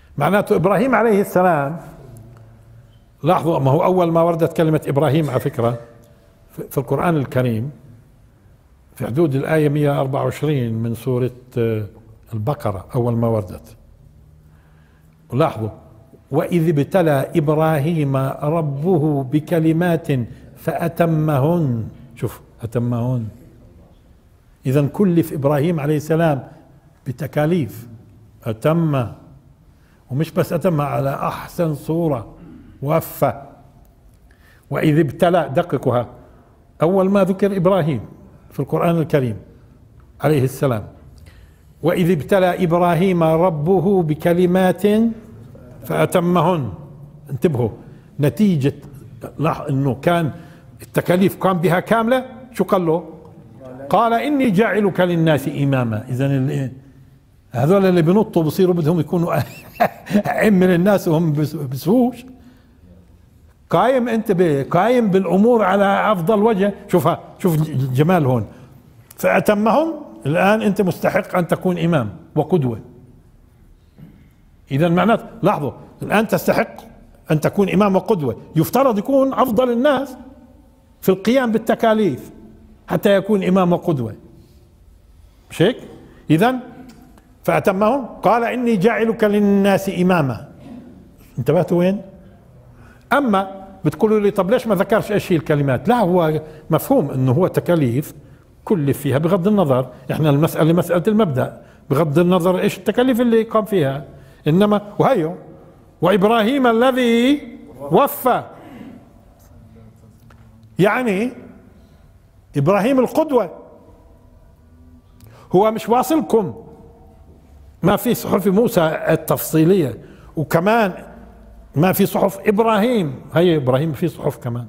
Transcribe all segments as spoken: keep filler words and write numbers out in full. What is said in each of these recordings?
معناته إبراهيم عليه السلام، لاحظوا ما هو أول ما وردت كلمة إبراهيم على فكرة في القرآن الكريم في حدود الآية مئة وأربعة وعشرين من سورة البقرة، أول ما وردت. ولاحظوا وإذ ابتلى إبراهيم ربه بكلمات فأتمهن، شوف أتمهن، إذا كلف إبراهيم عليه السلام بتكاليف، أتم، ومش بس أتم، على أحسن صورة، وفى. وإذ ابتلى، دققها، أول ما ذكر إبراهيم في القرآن الكريم عليه السلام، وإذ ابتلى إبراهيم ربه بكلمات فأتمهن. انتبهوا، نتيجة انه كان التكاليف قام بها كاملة، شو قال له؟ قال إني جاعلك للناس إماما. إذا هذول اللي بنطوا بصيروا بدهم يكونوا أئم من الناس وهم بسووش. قايم انت قايم بالأمور على أفضل وجه. شوفها، شوف الجمال هون، فأتمهم. الآن أنت مستحق أن تكون إمام وقدوة. إذا معناته لاحظوا، الآن تستحق أن تكون إمام وقدوة، يفترض يكون أفضل الناس في القيام بالتكاليف حتى يكون إمام وقدوة، مش هيك؟ إذا فأتمهم قال إني جاعلك للناس إماما. انتبهتوا وين؟ أما بتقولوا لي طب ليش ما ذكرش ايش هي الكلمات؟ لا، هو مفهوم انه هو تكاليف كلف فيها بغض النظر، احنا المسألة مسألة المبدأ، بغض النظر ايش التكاليف اللي قام فيها. انما وهيو وإبراهيم الذي وفى، يعني إبراهيم القدوة. هو مش واصلكم ما في صحف موسى التفصيلية، وكمان ما في صحف إبراهيم، هي إبراهيم في صحف كمان.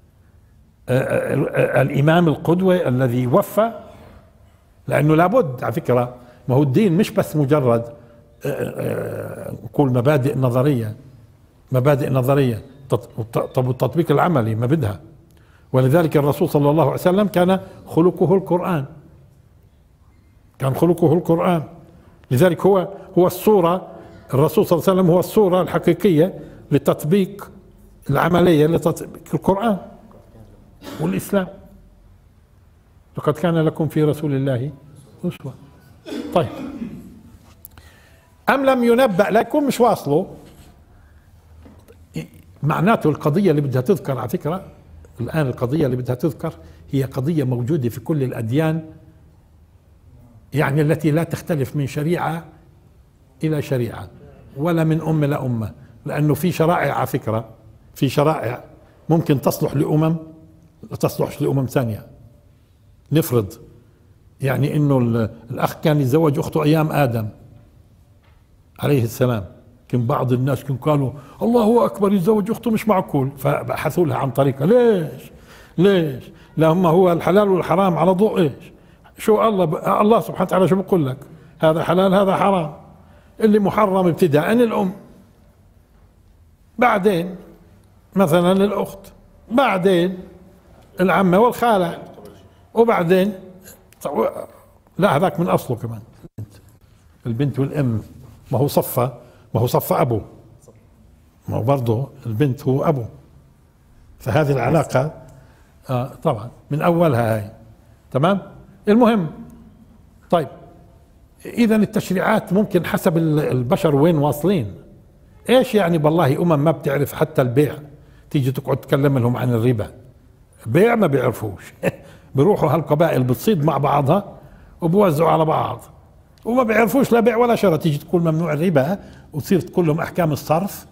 الإمام القدوة الذي وفى، لأنه لابد على فكرة، ما هو الدين مش بس مجرد نقول مبادئ نظرية، مبادئ نظرية، طب التطبيق العملي ما بدها. ولذلك الرسول صلى الله عليه وسلم كان خلقه القرآن، كان خلقه القرآن. لذلك هو هو الصورة، الرسول صلى الله عليه وسلم هو الصورة الحقيقية لتطبيق العملية لتطبيق القرآن والإسلام. لقد كان لكم في رسول الله أسوة. طيب، أم لم ينبأ لكم، مش واصله. معناته القضية اللي بدها تذكر على فكرة الآن، القضية اللي بدها تذكر هي قضية موجودة في كل الأديان، يعني التي لا تختلف من شريعة إلى شريعة ولا من أمة لأمة. لأنه في شرائع على فكرة، في شرائع ممكن تصلح لأمم لا تصلحش لأمم ثانية. نفرض يعني إنه الأخ كان يتزوج أخته أيام آدم عليه السلام، كان بعض الناس كانوا قالوا الله أكبر، يتزوج أخته مش معقول، فبحثوا لها عن طريقة. ليش؟ ليش؟ لهم هو الحلال والحرام على ضوء إيش؟ شو الله الله سبحانه وتعالى شو بقول لك؟ هذا حلال هذا حرام، اللي محرم ابتداء الأم، بعدين مثلا الأخت، بعدين العمة والخالة، وبعدين لا هذاك من أصله كمان البنت والأم. ما هو صفة، ما هو صفة أبو، ما هو برضه البنت هو أبو، فهذه العلاقة آه طبعا من أولها هاي. تمام. المهم طيب، إذا التشريعات ممكن حسب البشر وين واصلين. إيش يعني بالله أمم ما بتعرف حتى البيع، تيجي تقعد تكلم لهم عن الربا، بيع ما بيعرفوش بيروحوا هالقبائل بتصيد مع بعضها وبوزعوا على بعض وما بيعرفوش لا بيع ولا شراء. تيجي تقول ممنوع الربا وتصير تقول لهم أحكام الصرف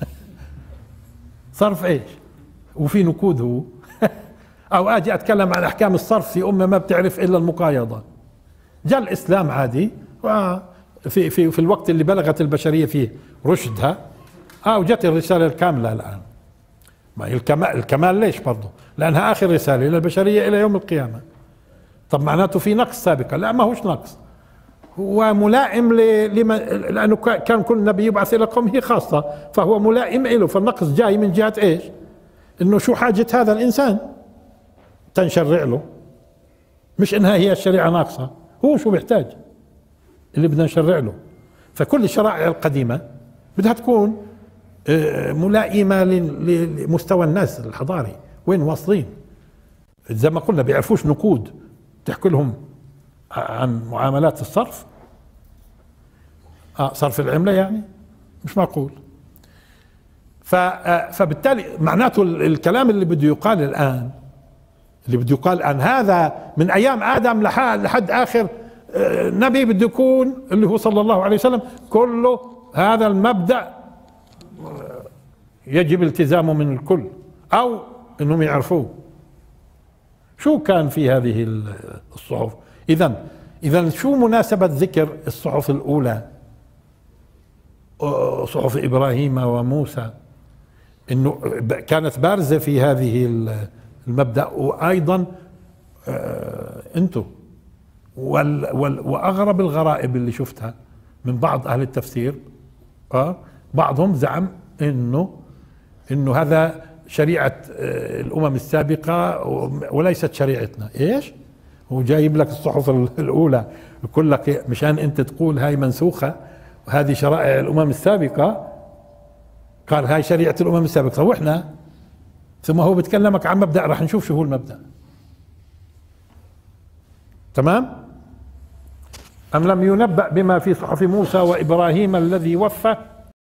صرف إيش؟ وفي نقود هو أو أجي أتكلم عن أحكام الصرف في أمة ما بتعرف إلا المقايضة. جاء الإسلام عادي في في في الوقت اللي بلغت البشرية فيه رشدها، اه وجت الرسالة الكاملة الآن. ما هي الكمال، الكمال ليش برضه؟ لأنها آخر رسالة للبشرية إلى يوم القيامة. طب معناته في نقص سابقا؟ لا، ما هوش نقص، هو ملائم لما، لأنه كان كل نبي يبعث إلى قومه خاصة، فهو ملائم له. فالنقص جاي من جهة إيش؟ إنه شو حاجة هذا الإنسان تنشرع له، مش إنها هي الشريعة ناقصة، هو شو بيحتاج اللي بدنا نشرع له. فكل الشرائع القديمة بدها تكون ملائمة لمستوى الناس الحضاري، وين واصلين. زي ما قلنا بيعرفوش نقود، تحكي لهم عن معاملات الصرف، آه صرف العملة يعني مش معقول. فبالتالي معناته الكلام اللي بده يقال الآن، اللي بده يقال الآن هذا من أيام آدم لحد, لحد آخر نبي بده يكون اللي هو صلى الله عليه وسلم، كله هذا المبدأ يجب التزامه من الكل أو أنهم يعرفوه. شو كان في هذه الصحف؟ إذن إذن شو مناسبة ذكر الصحف الأولى صحف إبراهيم وموسى؟ إنه كانت بارزة في هذه المبدأ. وأيضا أنتم وأغرب الغرائب اللي شفتها من بعض أهل التفسير، آه بعضهم زعم إنه إنه هذا شريعة الأمم السابقة وليست شريعتنا. إيش؟ هو جايب لك الصحف الأولى يقول لك مشان أنت تقول هاي منسوخة وهذه شرائع الأمم السابقة، قال هاي شريعة الأمم السابقة وإحنا، ثم هو بتكلمك عن مبدأ راح نشوف شو هو المبدأ. تمام؟ أم لم ينبأ بما في صحف موسى وإبراهيم الذي وفى